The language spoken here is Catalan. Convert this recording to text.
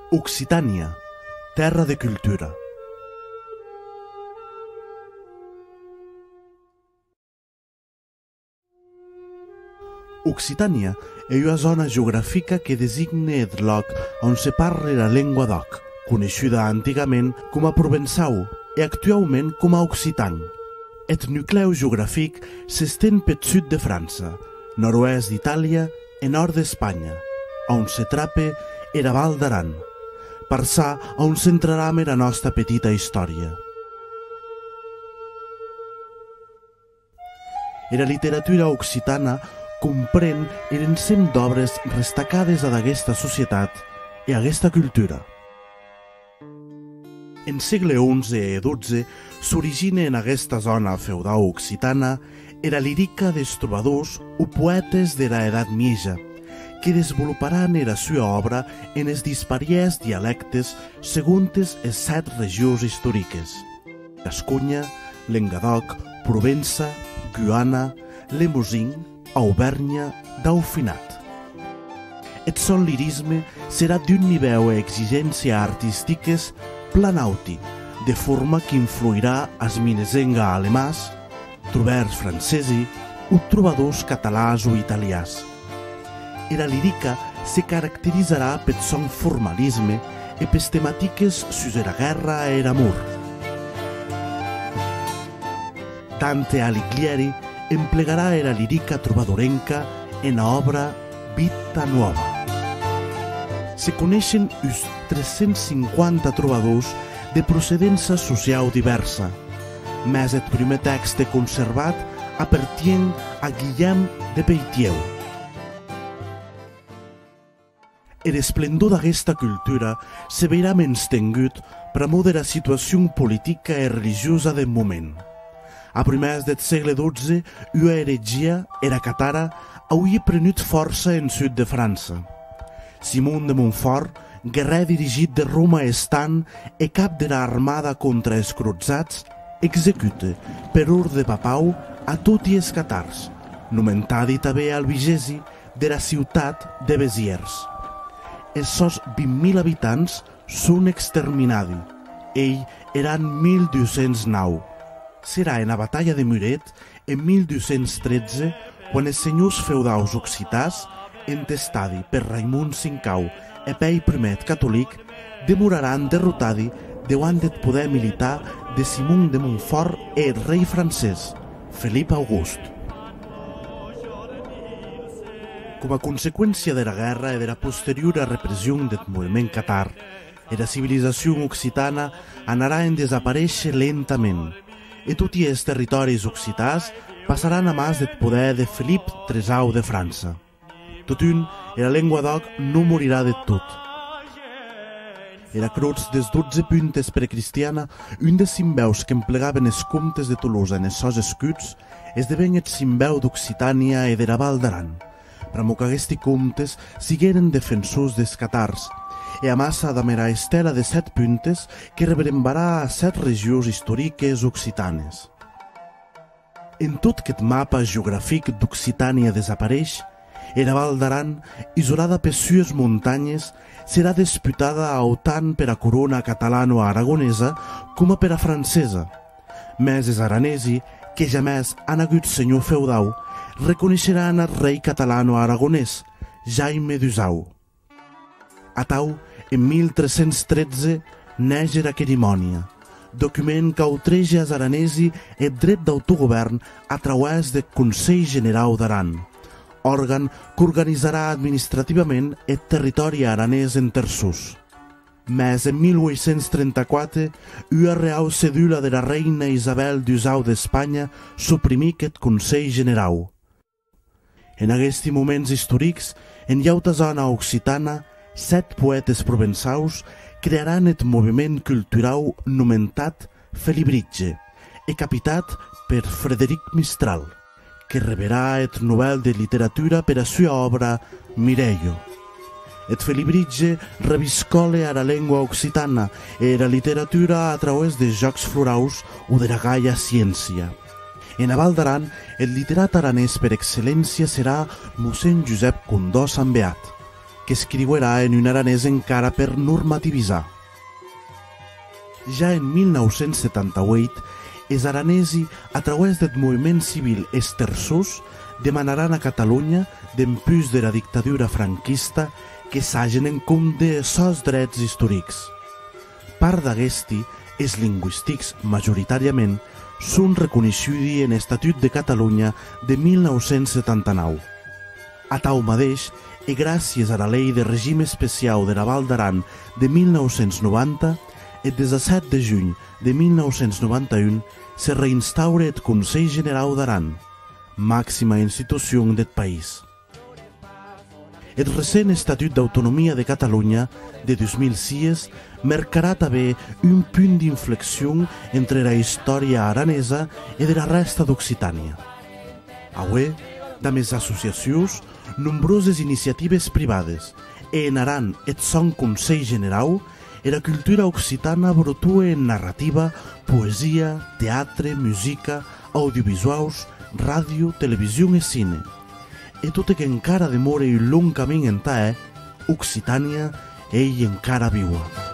Occitània, terra de cultura. Occitània è una zona geogràfica que designa el lloc on se parla la llengua d'oc, coneguda antigament com a provençau i actualment com a occitan. El nucleu geogràfic s'estén pel sud de França, nord-oest d'Itàlia i nord d'Espanya, on se trapa era Val d'Aran, per ça on centrarem la nostra petita història. La literatura occitana comprèn l'ensemble d'obres destacades d'aquesta societat i aquesta cultura. En segle XI i XII s'origina en aquesta zona feudal occitana la lírica dels trobadors o poetes de l'edat mitja, que desenvoluparan la seva obra en els dispariets dialectes segons les 7 regions històriques: Gascunya, Languedoc, Provença, Guiana, Limousin, Auvergne, Dauphinat. El son lirisme serà d'un nivell d'exigència artístiques planauti, de forma que influirà als minesenga alemàs, trobers francesi o trobadors catalans o italians. La lírica se caracteritzarà per son formalisme i per temàtiques sus la guerra i l'amor. Dante Alighieri emplegarà la lírica trobadorenca en l'obra Vita Nuova. Se coneixen uns 350 trobadors de procedència social diversa, més el primer text conservat appartient a Guillem de Peitieu. L'esplendor d'aquesta cultura se veurà menystingut per amor de la situació política i religiosa del moment. A primers del segle XII, una heretgia, la catara, hauria prenut força en sud de França. Simon de Montfort, guerrer dirigit de Roma estant i cap de l'armada contra els crotzats, executa, per ordre papau, a tots els catars, nomentadi també al vigesi de la ciutat de Béziers. Els seus 20.000 habitants són exterminats. Ell eren 1.209. Serà en la batalla de Muret, en 1213, quan els senyors feudals occitans, entestats per Raimon V i Pei I catòlic, demoraran derrotats davant del poder militar de Simon de Montfort i el rei francès, Felip August. Com a conseqüència de la guerra i de la posterior repressió del moviment catar, la civilització occitana anarà en desaparèixer lentament, i tots els territoris occitans passaran a mans del poder de Felip III de França. Tot un, la llengua d'oc no morirà de tot. La cruz dels 12 puntes precristiana, un dels simbeus que emplegaven els comtes de Tolosa en els seus escuts, esdeven el simbeu d'Occitània i de la Val d'Aran, per a que aquests comtes sigueren defensors dels catars, i amassa amb la estela de 7 puntes que rebrembarà a 7 regions històriques occitanes. En tot aquest mapa geogràfic d'Occitània desapareix, la Val d'Aran, isolada per sues muntanyes, serà disputada autant per a corona catalano-aragonesa com per a francesa. Més els aranesi, que jamés han hagut senyor feudal, reconeixeran el rei catalano-aragonès, Jaime d'Usau. Atau, en 1313, neix la Querimònia, document que autreja als aranesi el dret d'autogovern a través del Consell General d'Aran, òrgan que organitzarà administrativament el territori aranès en terços. Més en 1834, una real cedula de la reina Isabel d'Usau d'Espanya suprimí aquest Consell General. En aquests moments històrics, en llauta zona occitana, 7 poetes provençals crearan el moviment cultural nomentat Felibritge, i capitat per Frederic Mistral, que rebrà el Nobel de Literatura per a la seva obra Mireio. El Felibritge reviscola a la llengua occitana i la literatura a través de jocs florals o de la gaia ciència. En la Val d'Aran, el literat aranès per excel·lència serà mossèn Josep Condó Sant Beat. qu'escriuerà en un aranès encara per normativitzar. Ja en 1978, els aranesi, a través del moviment civil Esterçús, demanaran a Catalunya, dempús de la dictadura franquista, que s'hagen en compte sos drets històrics. Part d'aguesti, els lingüístics, majoritàriament, són reconeguts en l'Estatut de Catalunya de 1979. A tau mateix, i gràcies a la Llei de Règim Especial de la Val d'Aran de 1990, el 17 de juny de 1991 se reinstaura el Consell Generau d'Aran, màxima institució del país. El recent Estatut d'Autonomia de Catalunya de 2006 marcarà també un punt d'inflexió entre la història aranesa i de la resta d'Occitània. Avui, amb les associacions, nombroses iniciatives privades, i en Aran et son Consell Generau, i la cultura occitana brotua en narrativa, poesia, teatre, música, audiovisuals, ràdio, televisió i cine. I tot i que encara demora un long camí en Occitània, ell encara viu.